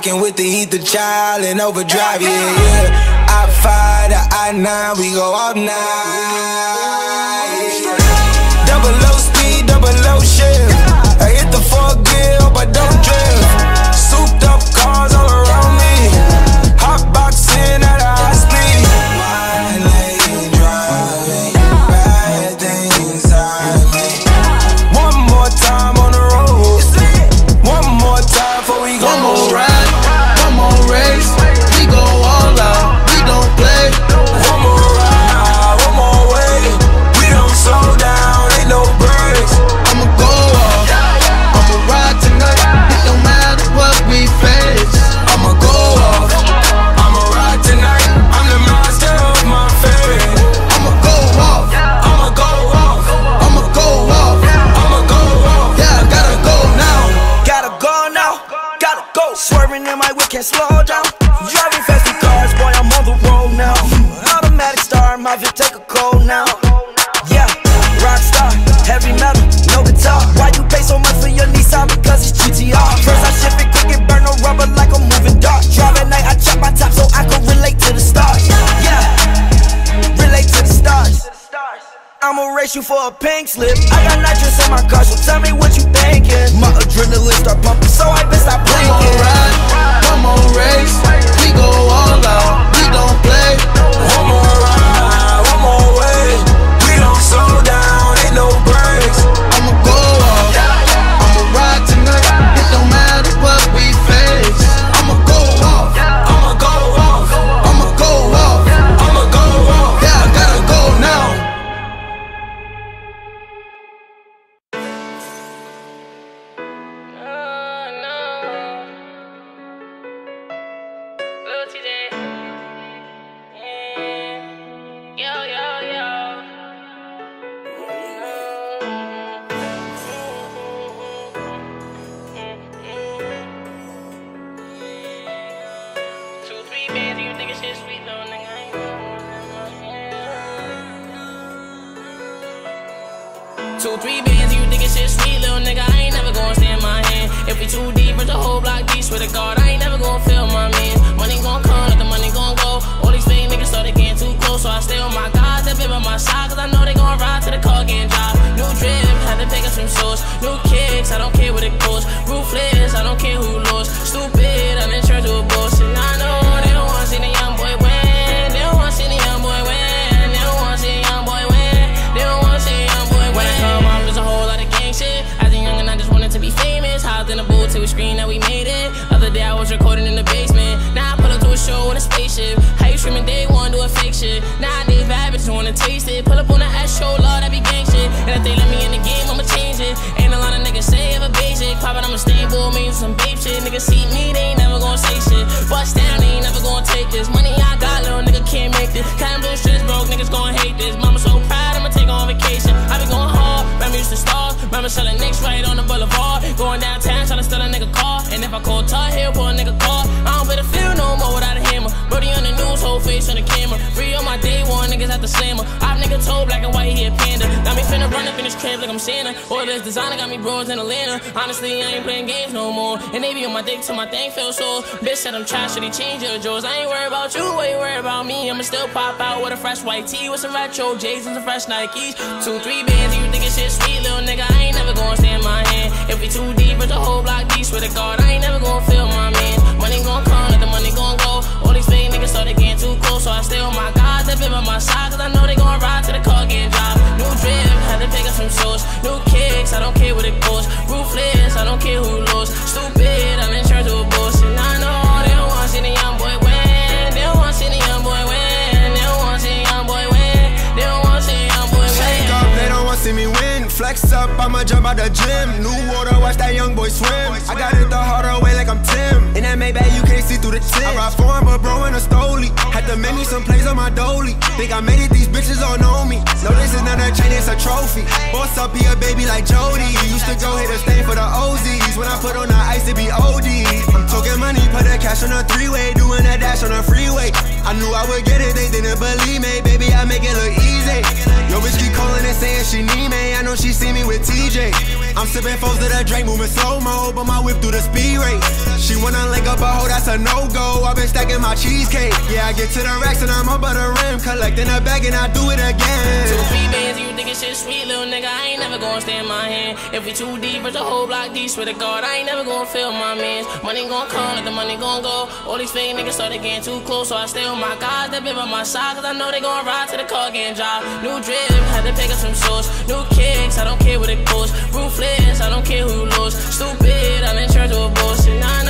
rockin' with the ether child and overdrive, yeah. I-5 to I-9, we go all night. Double low speed, double low shift. I hit the 4th gear, hope I don't drift. Souped up cars all around me. Hot boxing at a high speed. Wine lane driving, bad things on me. One more time on the road. One more time before we go. One more ride, one more race. We go all out, we don't play. One more ride, one more way. We don't slow down, ain't no breaks. I'ma go off, I'ma ride tonight. It don't matter what we face. I'ma go off, I'ma ride tonight. I'm the master of my fate. I'ma go off, I'ma go off, I'ma go off. I'ma go off. Yeah, I gotta go now. Gotta go now, gotta go. Swerving in my whip, can't slow down. Driving fast in cars, boy, I'm on the road now. Automatic star, my Vert take a cold now. Yeah, rockstar, heavy metal, no guitar. Why you pay so much for your Nissan? Because it's GTR. First I shift it quick, it burn no rubber like a moving dart. Drive at night, I chop my top so I can relate to the stars. Yeah, relate to the stars. I'ma race you for a pink slip. I got nitrous in my car, so tell me what you thinking. My adrenaline start pumping, so I best stop One blinking. more ride, one more race. We go all out, we don't play. One more ride, one more way. We don't slow down, ain't no breaks. I'ma go off, I'ma ride tonight. It don't matter what we face. I'ma go off, I'ma go off, I'ma go off. I'ma go off. Yeah, I gotta go now. Lil Tjay. Yo, yo, yo. 2-3 bands, you niggas shit sweet, little nigga. I ain't gonna 2-3 bands, you niggas shit sweet, little nigga. I ain't never gonna stand my hand. If we too deep, it's the whole block deep. Swear to God, I ain't never gonna feel my man. Money gon' come, let the money gon' go. All these fake niggas started getting too close, so I stay on my guys that been by my side, cause I know they gon' ride to the car getting dropped. New drip, had to pick up some sauce. New kicks, I don't care what it costs. Ruthless, I don't care who lost. Stupid, I'm in church with a boss. And I know they don't wanna see the young boy win. They don't wanna see the young boy win. They don't wanna see the young boy win. They don't wanna see the young boy win. When I come up, there's a whole lot of gang shit. As a youngin', I just wanted to be famous. Hopped in the booth till we screamed that we made it. Other day I was recording in the basement. Now I pull up to a show in a spaceship. How you screaming day one, do a fake shit. Nowadays bad bitches wanna taste it. Pull up on the ass show, lord, that be gang shit. And if they let me in the game, I'ma change it. Ain't a lot of niggas say ever basic. Poppin', I'ma stay bull, me some babe shit. Niggas see me, they ain't never gonna say shit. Bust down, they ain't never gonna take this. Money I got, little nigga can't make this. Cotton blue shit's broke, niggas gon' hate this. Mama so proud, I'ma take on vacation. I been going hard, remember used to stars. Remember selling nicks right on the boulevard. Going downtown, tryna steal a nigga car. And if I call Tar Heel, pull a nigga car. I don't better feel no more without a hammer. Brody on the news, whole face on the camera. Free on my day one, niggas at the slammer. Op nigga told black and white, he a panda. Got me finna run up in this crib like I'm Santa. All this designer got me bros in Atlanta. Honestly, I ain't playing games no more. And they be on my dick till my thing feel sore. Bitch said I'm trash, should he change your drawers? I ain't worried about you, what you worried about me? I'ma still pop out with a fresh white tee, with some retro J's and some fresh Nikes. 2-3 bands, you think it's shit sweet, little nigga. I ain't never gonna stand my hand. If we too deep, it's the whole block deep. Swear to God, I ain't never gonna feel my man. Money gon' come, let the money gon' go. All these fake niggas started getting too close, so I stay on my guys that been by my side, cause I know they gon' ride to the car getting dropped. New drip, had to pick up some sauce. New kicks, I don't care what it costs. Ruthless, I don't care who lost. Stupid, I'm in charge of a boss. And I know they don't wanna see the young boy win. They don't wanna see the young boy win. They don't wanna see the young boy win. They don't wanna see the young boy win. Shake up, they don't wanna see me win. Flex up, I'ma jump out the gym. New water, watch that young boy swim. I got it the harder way like I'm Tim. In that Maybach, you can't see through the tint. I ride for him, but bro in a stoley. Had to make me some plays on my dolly. Think I made it, these bitches all know me. No, this is not a chain, it's a trophy. Boss up, be a baby like Jody. Used to go hit a stain for the OZs. When I put on the ice, it be OD. I'm talking money, put that cash on a three-way. Doing that dash on a freeway. I knew I would get it, they didn't believe me. Baby, I make it look easy. Yo, bitch keep calling and saying she need me. I know she see me with TJ. I'm Sipping foes to the drink, moving slow-mo, but my whip through the speed rate. She wanna link up a hoe, that's a no-go. I've been stacking my cheesecake. Yeah, I get to the racks and I'm up at the rim, collecting a bag and I do it again. 2 3 bands, you thinkin' shit sweet, little nigga, I ain't never gonna stay in my hand. If we too deep, it's a whole block deep, swear to God, I ain't never gonna feel my mans. Money gon' come, let the money gon' go. All these fake niggas started getting too close, so I stay with my guys that been by my side, cause I know they gon' ride to the car getting job. New drip, had to pick up some shoes. New kicks, I don't care what it goes. Ruthless, I don't care who you lose. Stupid, I'm in charge of a bullshit. Nah,